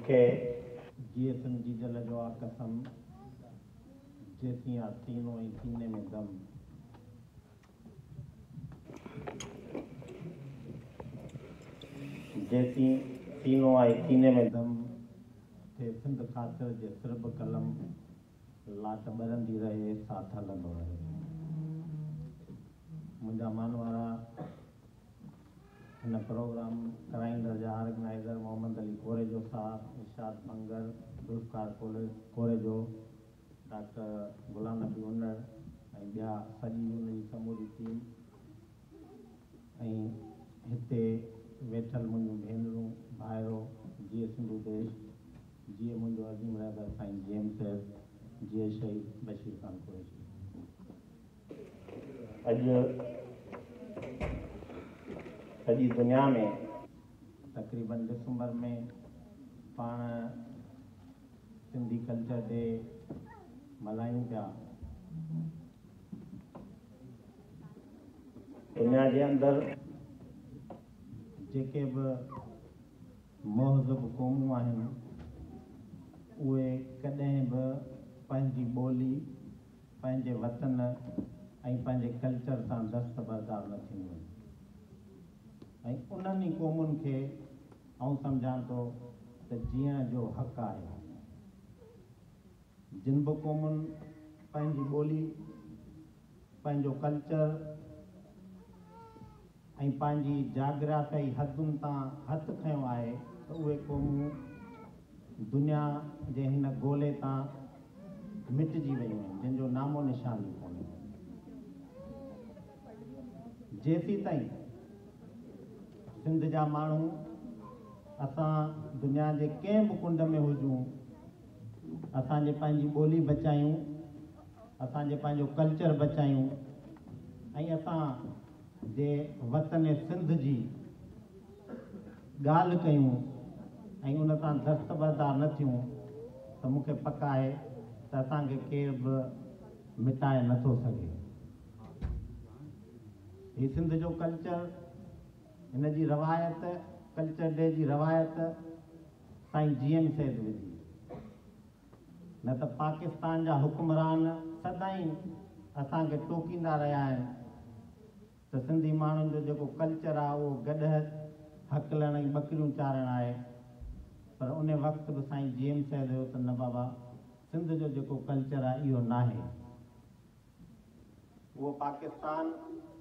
मूंखे जीअं जी जल जो आहे कसम जेसी आहे सीनो ऐं सीने में दम। जेसी सीनो आहे सीने में दम थे सिंध ख़ातिर जे सिरब कलम लाट ॿरंदी रहे साथ हलंदो रहे। मुंहिंजा मानवारा हिन प्रोग्राम कराईंदड़ जा ऑर्गेनाइज़र मोहम्मद अली कोरेजो साहब, इरशाद मंगर, जुल्फकार कोरेजो, डॉक्टर गुलाम नबी उन्नड़ ऐं ॿिया सॼी हुनजी समूरी टीम ऐं हिते वेठल मुंहिंजूं भेनरूं भाइरो, जीअं सिंधु देश, जीअं मुंहिंजो अज़ीम रहबर साईं जेम साहिब, जीअं शहीद बशीर खान कुरैशी। अॼु सॼी दुनिया में तक़रीबन दिसंबर में पाण सिंधी कल्चर डे मल्हायूं पिया। दुनिया जे अंदरि जेके बि महज़ब क़ौमूं आहिनि उहे कॾहिं बि पंहिंजी ॿोली, पंहिंजे वतन ऐं पंहिंजे कल्चर सां दस्तबरदार न थींदियूं आहिनि। ऐं उन्हनि ई क़ौमुनि खे आउं सम्झां थो त जीअण जो हक़ आहे। जिन बि क़ौमुनि पंहिंजी ॿोली, पंहिंजो कल्चर ऐं पंहिंजी जाग्राफ़ी हदुनि तां हथु खयों आहे त उहे क़ौमूं दुनिया जे हिन ॻोल्हे तां मिटिजी वियूं आहिनि, जिन जो नामो निशान ई कोन्हे। जेसीं ताईं सिंध जा माण्हू असां दुनिया जे कंहिं बि कुंड में हुजूं, असांजे पंहिंजी ॿोली बचायूं, असांजे पंहिंजो कल्चर बचायूं ऐं असां जे वतन सिंध जी ॻाल्हि कयूं ऐं उन सां दस्तबरदार न थियूं त मूंखे पक आहे त असांखे केर बि मिटाए नथो सघे। हीउ सिंध जो कल्चर, हिन जी रवायत, कल्चर डे जी रवायत साईं जीएम सैद विधी। न त पाकिस्तान जा हुक्मरान सदाईं असांखे टोकींदा रहिया आहिनि त सिंधी माण्हुनि जो जेको कल्चर आहे उहो गॾ हकलण ऐं ॿकरियूं चारण आहे। पर उन वक़्तु बि साईं जीएम सैद हुयो त न बाबा, सिंध जो जेको कल्चर आहे इहो नाहे। उहो पाकिस्तान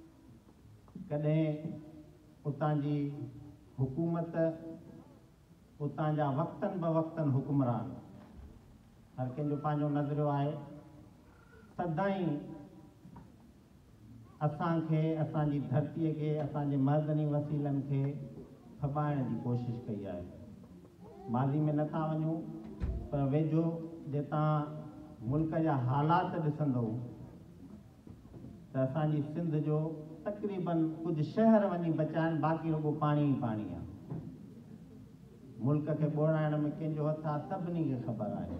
कॾहिं उतां जी हुकूमत, उतां जा वक़्तनि ब वक़्तनि हुक्मरान, हर कंहिंजो पंहिंजो नज़रियो आहे, सदाईं असांखे, असांजी धरतीअ खे, असांजे मर्दनी वसीलनि खे खपाइण जी कोशिशि कई आहे। माज़ी में नथा वञूं पर वेझो जे तव्हां मुल्क जा हालात ॾिसंदो त असांजी सिंध जो तक़रीबन कुझु शहर वञी बचा आहिनि, बाक़ी रुॻो पाणी ई पाणी आहे। मुल्क खे ॿोड़ाइण में कंहिंजो हथु आहे सभिनी खे ख़बर आहे।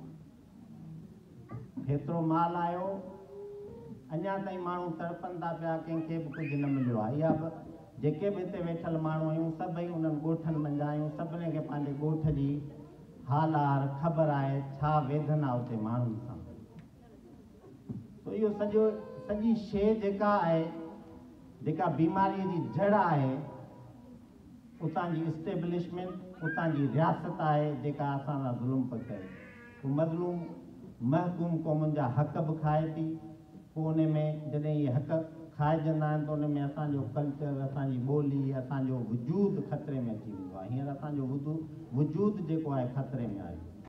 हेतिरो माल आयो, अञा ताईं माण्हू तड़पनि था पिया, कंहिंखे बि कुझु न मिलियो आहे। इहा बि जेके बि हिते वेठल माण्हू आहियूं सभई उन्हनि ॻोठनि मंझि आहियूं, सभिनी खे पंहिंजे ॻोठ जी हालार ख़बर आहे, छा वेदन आहे उते माण्हुनि सां। त इहो सॼी शइ जेका आहे, जेका बीमारीअ जी जड़ आहे, उतां जी इस्टेब्लिशमेंट, उतां जी रियासत आहे जेका असां सां ज़ुल्म पियो करे। पोइ मज़लूम महकूम क़ौमुनि जा हक़ बि खाए थी। पोइ उन में जॾहिं इहे हक़ खाइजंदा आहिनि त उन में असांजो कल्चर, असांजी ॿोली, असांजो वजूद ख़तरे में अची वेंदो आहे। हींअर असांजो वजूद जेको आहे ख़तरे में आहे।